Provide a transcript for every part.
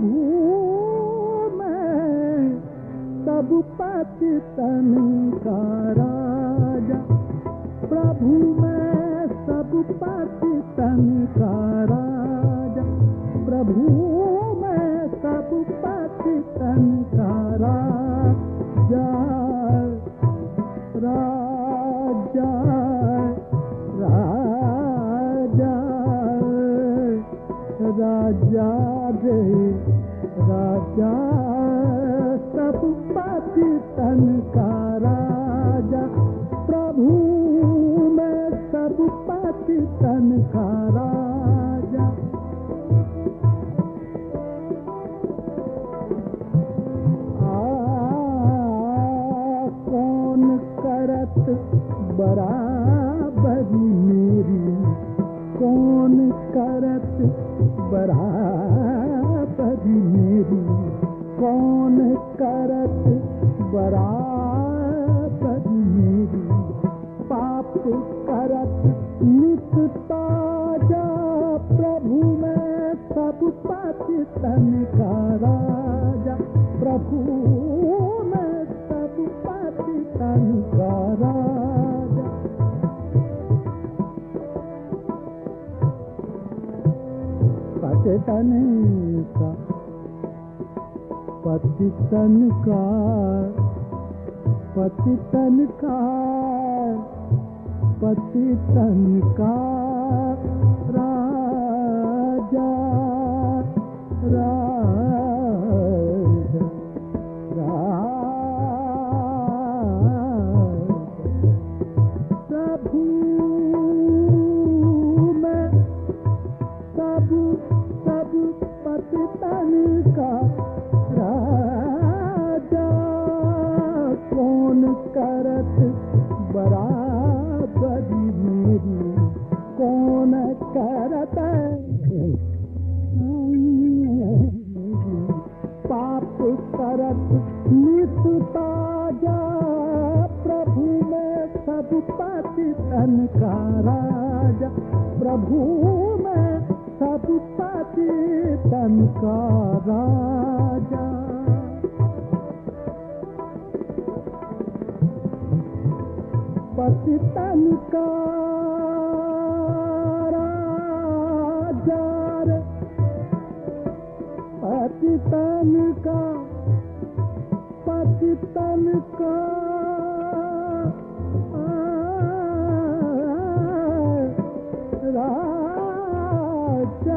प्रभु मैं सब पतितन का राजा, प्रभु मैं सब पतितन का राजा, प्रभु मैं सब पतितन का राजा, राजा राजा राजा रे राजा, सब पतितन का राजा, प्रभु मैं सब पतितन का राजा। कौन करत बराबरी मेरी, कौन करत बराबरी मेरी, कौन करत बराबरी मेरी, पाप करत नित ताजा, प्रभु मैं सब पतितन का राजा, प्रभु मैं सब पतितन का राजा। पतितन का पतितन का पतितन का पतितन का राजा, राजा राजा, प्रभु मैं सब पतितन का राजा, कौन करत बराबरी मेरी, कौन करत पाप करत नित ताजा, प्रभु मैं सब पतितन का राजा, प्रभु मैं सब पतितन का राजा। पतितन का राजा रे, पतितन का पतितन का राजा,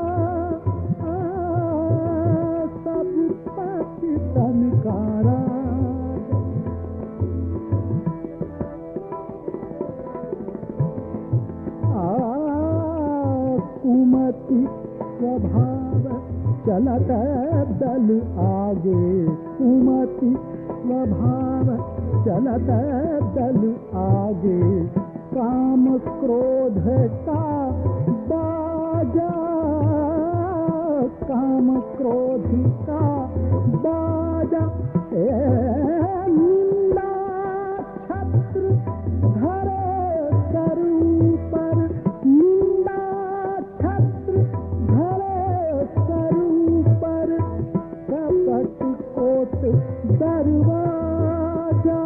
सब पतितन का राजा। कुमति स्वभाव चलत दल आगे, कुमति स्वभाव चलत दल आगे, काम क्रोध का बाजा, काम क्रोध का बाजा, निंदा छत्र धरे सर पर, निंदा छत्र धरे सर पर, कपट कोट दरवाजा,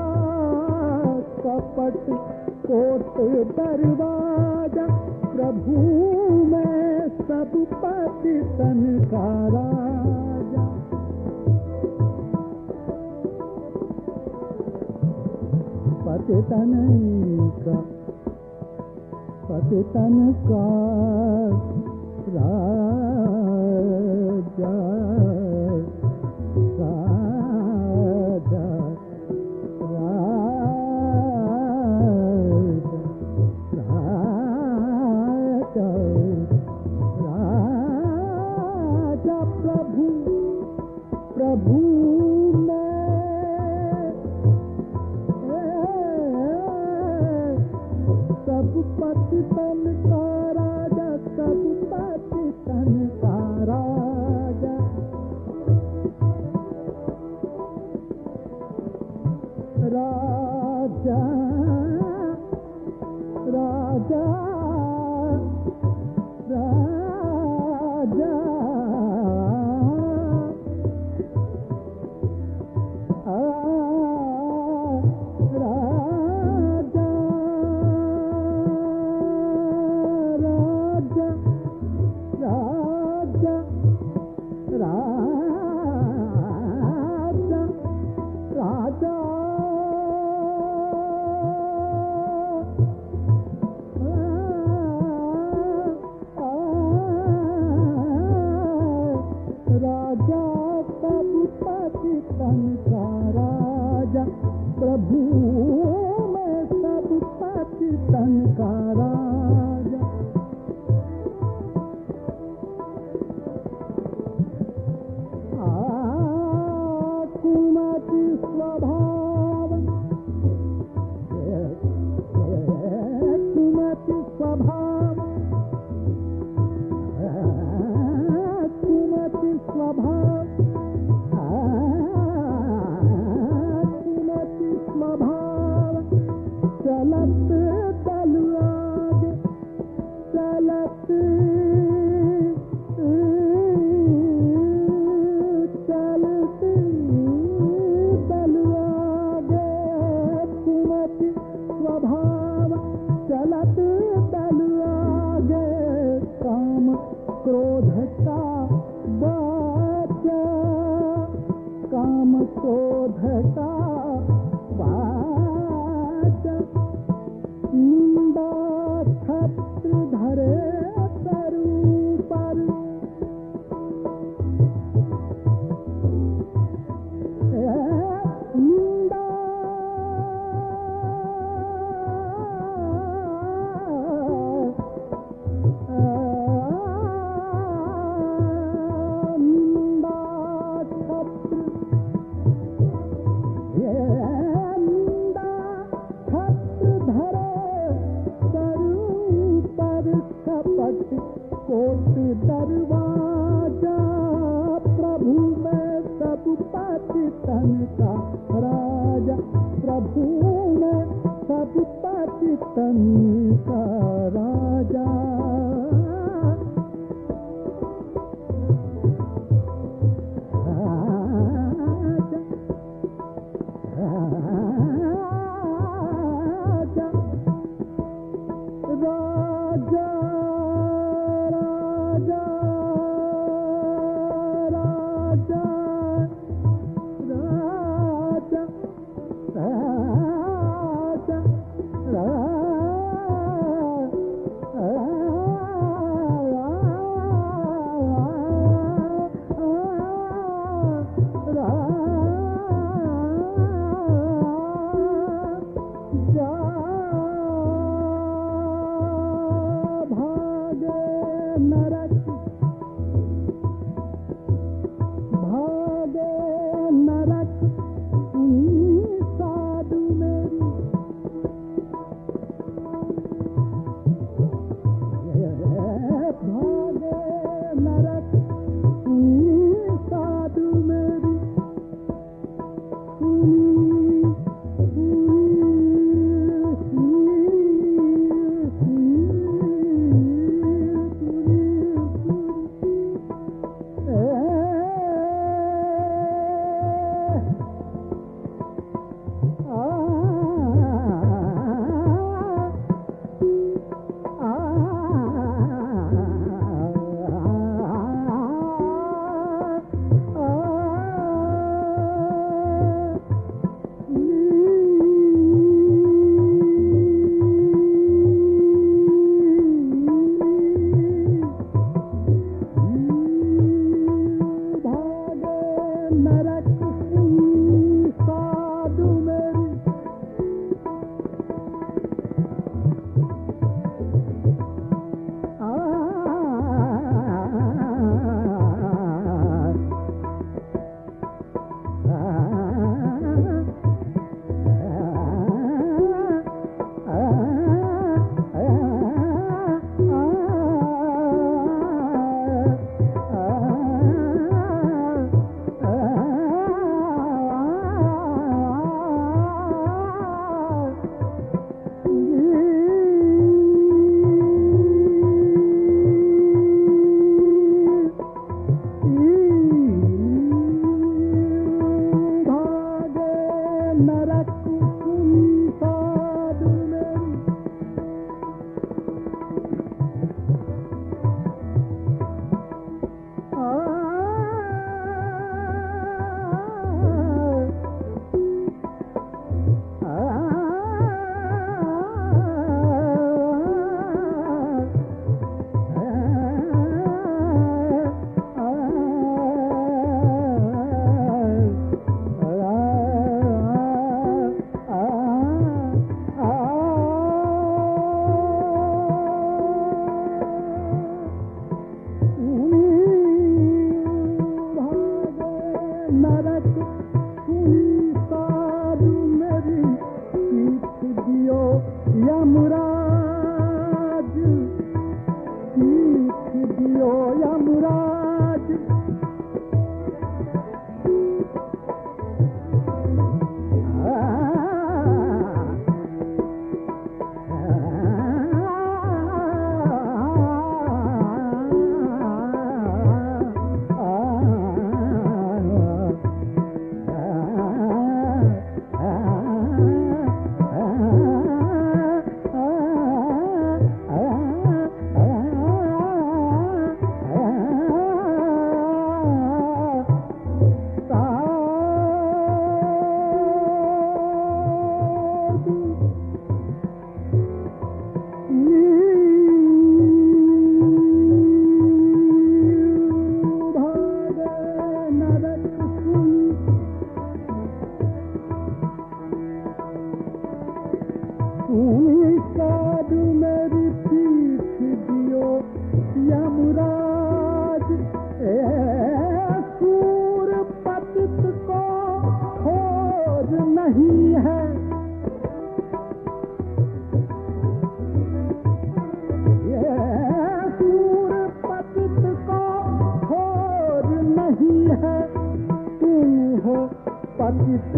कपट कोट दरवाजा, प्रभु मैं सब पतितन का राजा। पतितन का पतितन का राजा, राजा राजा राजा, प्रभु प्रभु सब पतितन का राजा, सब पतितन का राजा। राजा राजा राजा तन का राजा। कुमति स्वभाव, कुमति स्वभाव, कुमति स्वभाव, कुमति स्वभाव, चलत तलवार, चलत चलत तलवार, कुमति स्वभाव, चलत तलवार, काम क्रोध का बाचा, काम क्रोध का बाचा, निंदा छत्र धरे तरु पर, निंदा निंदा छत्र, निंदा छत्र धरे तरु पर, कपट कोट दरवाजा, प्रभु में सब पतितन का राजा, प्रभु में सब पतितन का राजा। राजा, राजा, राजा, राजा, राजा, राजा, यमराज सीख दियो यमराज साधु मेरी पीठ दियो यमराज सूर पतित को खोज नहीं है सूर पतित को खोज नहीं है तुम हो पतित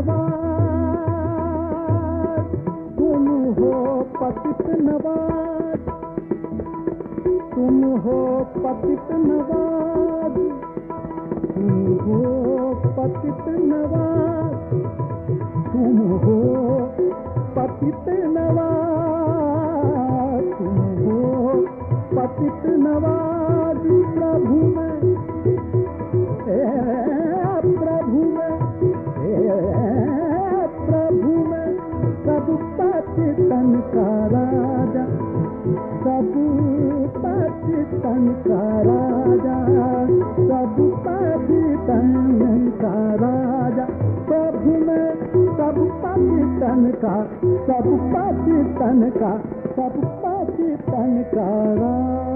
नवाज तुम हो पतित नवाज तुम हो पतित नवाज तुम हो पतित नवाज तुम हो पतित नवाज तुम हो पतित नवाज प्रभु में प्रभु में प्रभु में सब पतितन का राजा सब पतितन का राजा सब पतितन का राजा प्रभु में सब पतितन का सब पतितन का सब पतितन का राजा